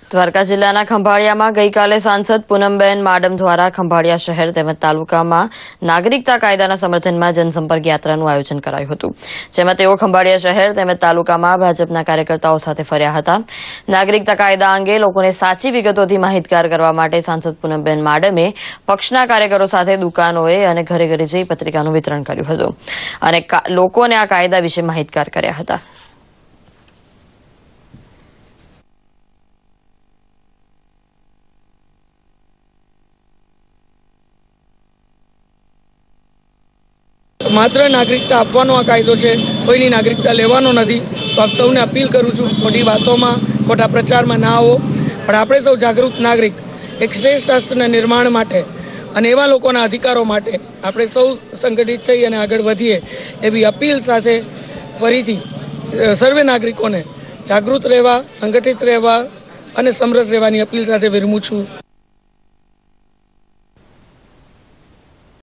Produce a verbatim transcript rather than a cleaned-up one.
દ્વારકા જિલ્લાના ખંભાળિયામાં ગઈકાલે સાંસદ પૂનમબેન માડમ દ્વારા ખંભાળિયા શહેર તેમજ તાલુકામાં નાગરિકતા કાયદાના સમર્થનમાં જનસંપર્ક યાત્રાનું આયોજન કરાયું હતું, જેમાં તેઓ ખંભાળિયા શહેર તેમજ તાલુકામાં ભાજપના કાર્યકર્તાઓ સાથે ફર્યા હતા। નાગરિકતા કાયદા અંગે લોકોને સાચી વિગતોથી માહિતગાર કરવા માટે સાંસદ પૂનમબેન માડમે પક્ષના કાર્યકરો સાથે દુકાનોએ અને ઘરે ઘરે જઈ પત્રિકાનું વિતરણ કર્યું હતું અને લોકોને આ કાયદા વિશે માહિતગાર કર્યા હતા। માત્ર નાગરિકતા આપવાનો આ કાયદો છે, કોઈની નાગરિકતા લેવાનો નથી। તો આપ સૌને અપીલ કરું છું, ખોટી વાતોમાં ખોટા પ્રચારમાં ના આવો, પણ આપણે સૌ જાગૃત નાગરિક એક શ્રેષ્ઠ રાષ્ટ્રના નિર્માણ માટે અને એવા લોકોના અધિકારો માટે આપણે સૌ સંગઠિત થઈ અને આગળ વધીએ એવી અપીલ સાથે ફરીથી સર્વે નાગરિકોને જાગૃત રહેવા, સંગઠિત રહેવા અને સમરસ રહેવાની અપીલ સાથે વિરમું છું।